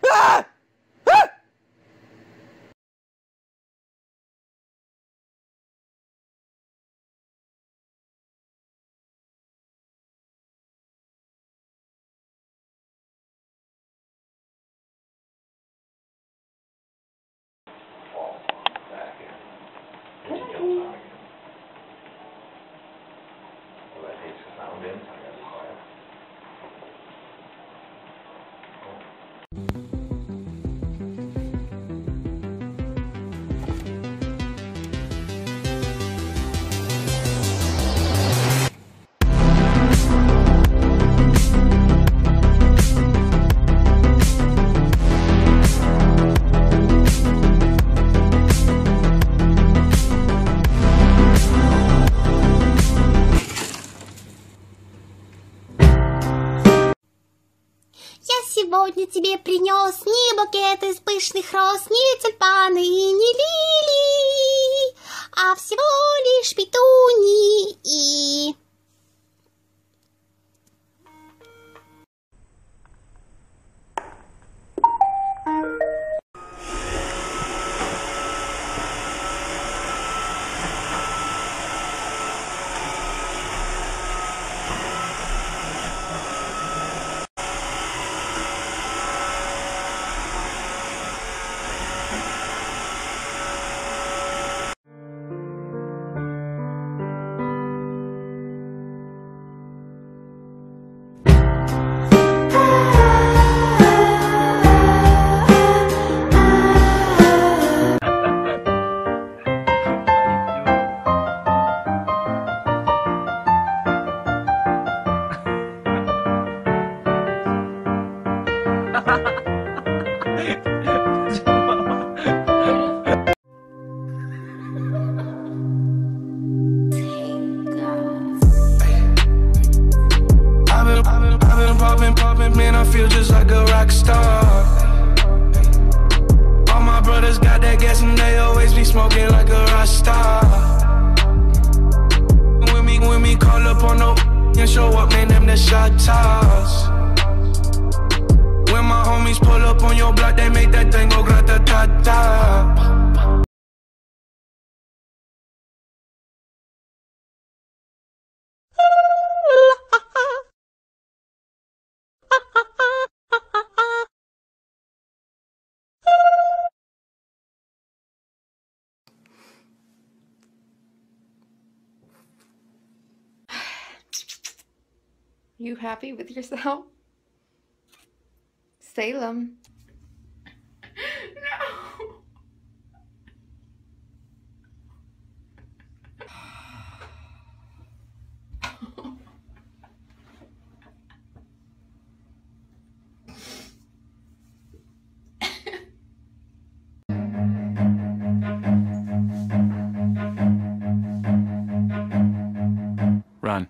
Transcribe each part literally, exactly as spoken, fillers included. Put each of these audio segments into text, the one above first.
А! А! Сегодня тебе принес не букет из пышных роз, не тюльпаны и не лилии, а всего лишь петунии и... Man, I feel just like a rock star. All my brothers got that gas and they always be smoking like a rock star. When me, when me call up on no and show up, man, them the shot toss. When my homies pull up on your block, they make that thing go grata-ta-ta. You happy with yourself? Salem. No. Run.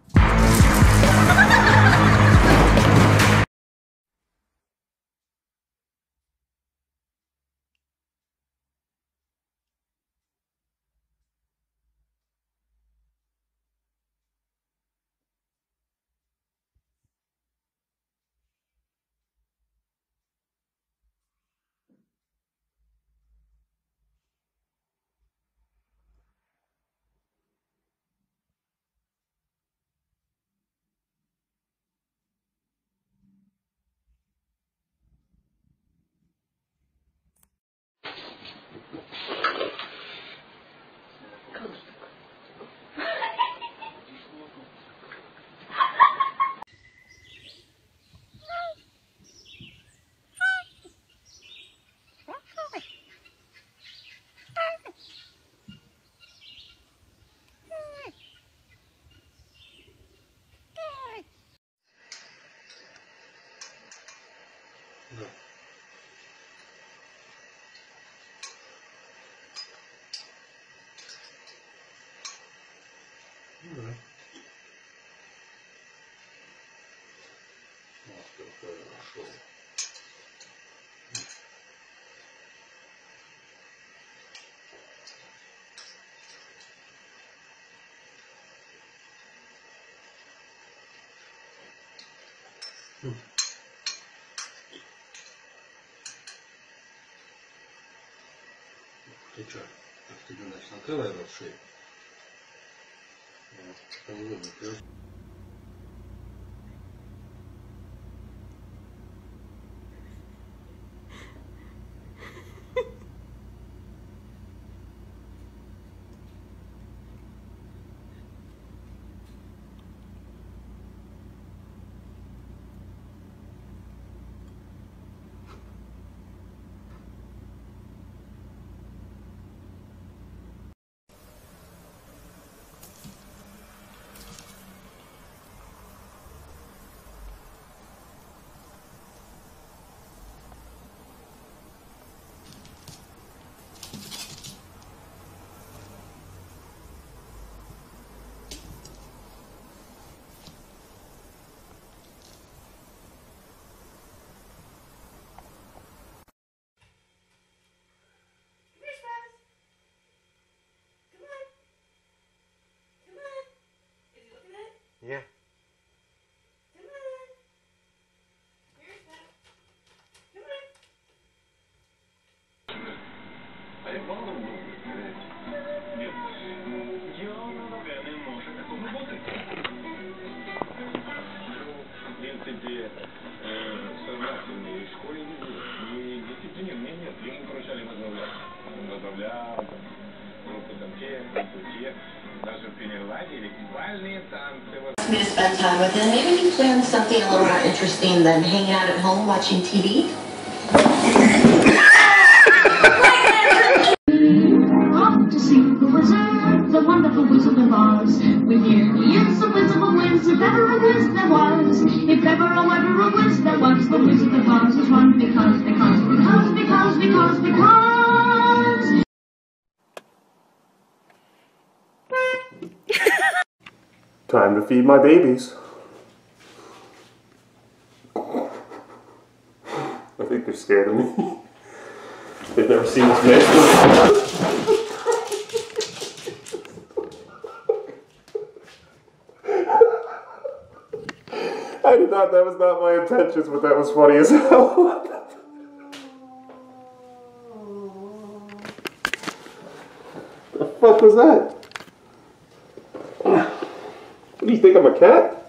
Ты что? Ты думаешь, накрывай рот шею. Yeah. Come on. Here's that. Come on. Нет. Я не можу такого бути. В принципе, сознательный в школе не был. И дисциплинированный нет. Ему поручали возглавлять. Он возглавлял, группу там те, группу те. Даже в пионерлагере бальные танцы. Me to spend time with him. Maybe we can plan something a little more interesting than hanging out at home watching T V. Off to see the wizard, the wonderful Wizard of Oz. With here he is the Wizard of Wiz, if ever a Wiz there was. If ever a ever a Wiz there was, the Wizard of Oz is one because, because, because, because, because, because. Time to feed my babies. I think they're scared of me. They've never seen this man. I did not, that was not my intentions, but that was funny as hell. The fuck was that? What do you think, I'm a cat?